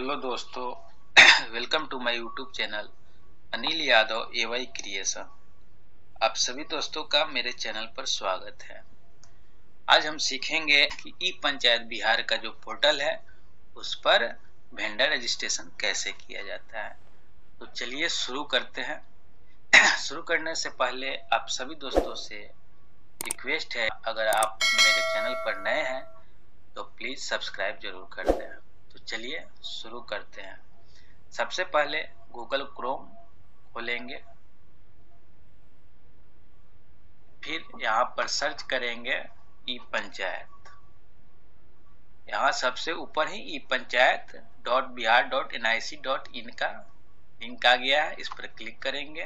Hello दोस्तों, welcome to my YouTube channel Anil Yadav AY creation. आप सभी दोस्तों का मेरे चैनल पर स्वागत है। आज हम सीखेंगे कि ई पंचायत बिहार का जो पोर्टल है उस पर वेंडर रजिस्ट्रेशन कैसे किया जाता है। तो चलिए शुरू करते हैं। शुरू करने से पहले आप सभी दोस्तों से रिक्वेस्ट है, अगर आप मेरे चैनल पर नए हैं तो प्लीज सब्सक्राइब जरूर कर दें। तो चलिए शुरू करते हैं। सबसे पहले गूगल क्रोम खोलेंगे, फिर यहाँ पर सर्च करेंगे ई पंचायत। यहाँ सबसे ऊपर ही ई पंचायत .bihar.nic.in का लिंक आ गया है, इस पर क्लिक करेंगे।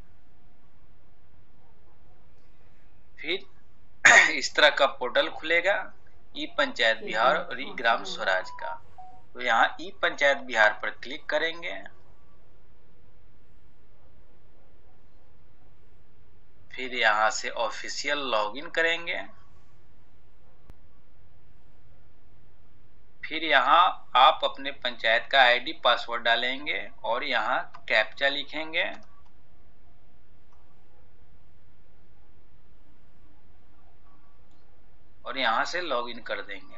फिर इस तरह का पोर्टल खुलेगा ई पंचायत बिहार और ई ग्राम स्वराज का। तो यहाँ ई पंचायत बिहार पर क्लिक करेंगे। फिर यहाँ से ऑफिशियल लॉगिन करेंगे। फिर यहाँ आप अपने पंचायत का आईडी पासवर्ड डालेंगे और यहाँ कैप्चा लिखेंगे। और यहाँ से लॉगिन कर देंगे।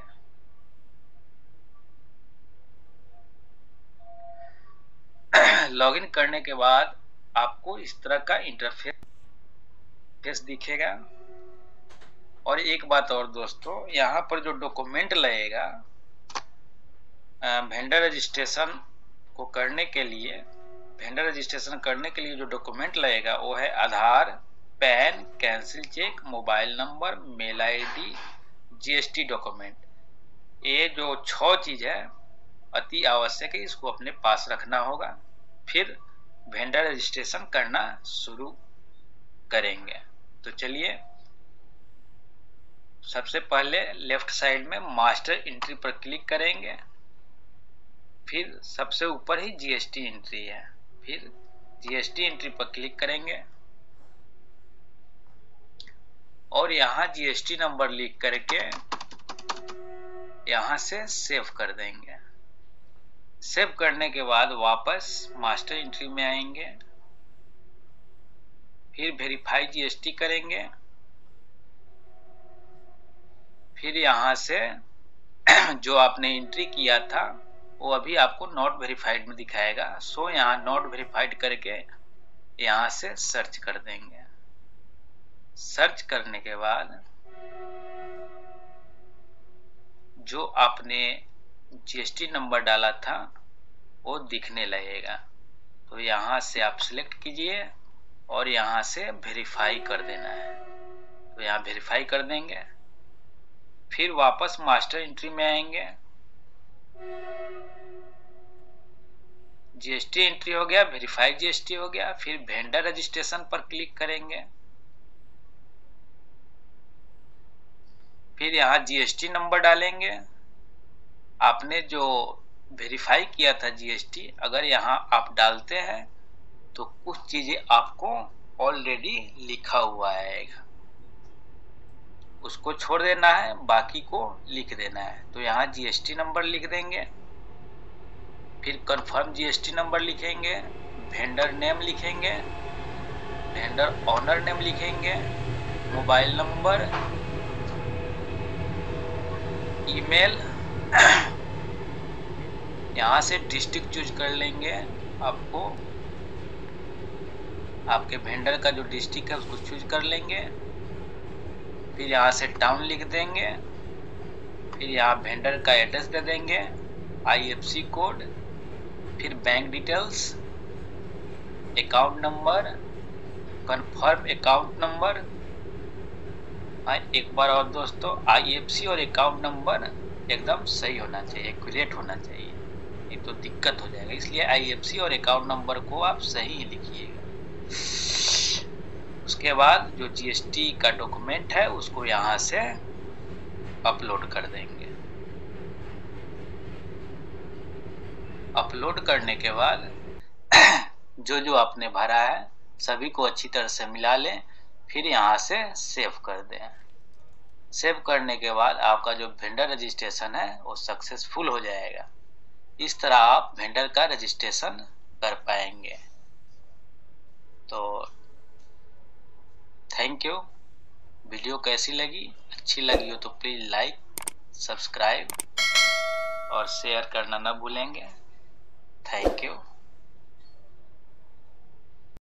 लॉगिन करने के बाद आपको इस तरह का इंटरफेस दिखेगा। और एक बात और दोस्तों, यहाँ पर जो डॉक्यूमेंट लगेगा वेंडर रजिस्ट्रेशन करने के लिए जो डॉक्यूमेंट लगेगा वो है Aadhaar, PAN, cancel cheque, mobile number, mail ID, GST document. ये जो 6 चीज है अति आवश्यक है, इसको अपने पास रखना होगा। फिर वेंडर रजिस्ट्रेशन करना शुरू करेंगे। तो चलिए सबसे पहले लेफ्ट साइड में मास्टर एंट्री पर क्लिक करेंगे। फिर सबसे ऊपर ही जीएसटी एंट्री है, फिर जीएसटी एंट्री पर क्लिक करेंगे और यहाँ जीएसटी नंबर लिख करके यहाँ से सेव कर देंगे। सेव करने के बाद वापस मास्टर एंट्री में आएंगे। फिर वेरीफाई जीएसटी करेंगे। फिर यहाँ से जो आपने एंट्री किया था वो अभी आपको नॉट वेरीफाइड में दिखाएगा। सो यहाँ नॉट वेरीफाइड करके यहाँ से सर्च कर देंगे। सर्च करने के बाद जो आपने जीएसटी नंबर डाला था वो दिखने लगेगा। तो यहाँ से आप सिलेक्ट कीजिए और यहाँ से वेरीफाई कर देना है। तो यहाँ वेरीफाई कर देंगे। फिर वापस मास्टर एंट्री में आएंगे। जीएसटी एंट्री हो गया, वेरीफाई जीएसटी हो गया। फिर वेंडर रजिस्ट्रेशन पर क्लिक करेंगे। फिर यहाँ जीएसटी नंबर डालेंगे। आपने जो वेरीफाई किया था जीएसटी, अगर यहाँ आप डालते हैं तो कुछ चीजें आपको ऑलरेडी लिखा हुआ आएगा, उसको छोड़ देना है, बाकी को लिख देना है। तो यहाँ जीएसटी नंबर लिख देंगे। फिर कंफर्म जीएसटी नंबर लिखेंगे, वेंडर नेम लिखेंगे, वेंडर ऑनर नेम लिखेंगे, मोबाइल नंबर, ईमेल, यहाँ से डिस्ट्रिक्ट चूज कर लेंगे। आपको आपके वेंडर का जो डिस्ट्रिक्ट है उसको चूज कर लेंगे। फिर यहाँ से टाउन लिख देंगे। फिर यहाँ वेंडर का एड्रेस दे देंगे, आईएफएससी कोड, फिर bank details, account number, confirm account number. एक बार और दोस्तों, आईएफएससी और अकाउंट नंबर एकदम सही होना चाहिए, एक्यूरेट होना चाहिए, नहीं तो दिक्कत हो जाएगा। इसलिए आईएफएससी और अकाउंट नंबर को आप सही ही लिखिएगा। उसके बाद जो जीएसटी का डॉक्यूमेंट है उसको यहाँ से अपलोड कर देंगे। अपलोड करने के बाद जो आपने भरा है सभी को अच्छी तरह से मिला लें। फिर यहाँ से सेव कर दें। सेव करने के बाद आपका जो वेंडर रजिस्ट्रेशन है वो सक्सेसफुल हो जाएगा। इस तरह आप वेंडर का रजिस्ट्रेशन कर पाएंगे। तो थैंक यू। वीडियो कैसी लगी? अच्छी लगी हो तो प्लीज लाइक, सब्सक्राइब और शेयर करना न भूलेंगे। Thank you.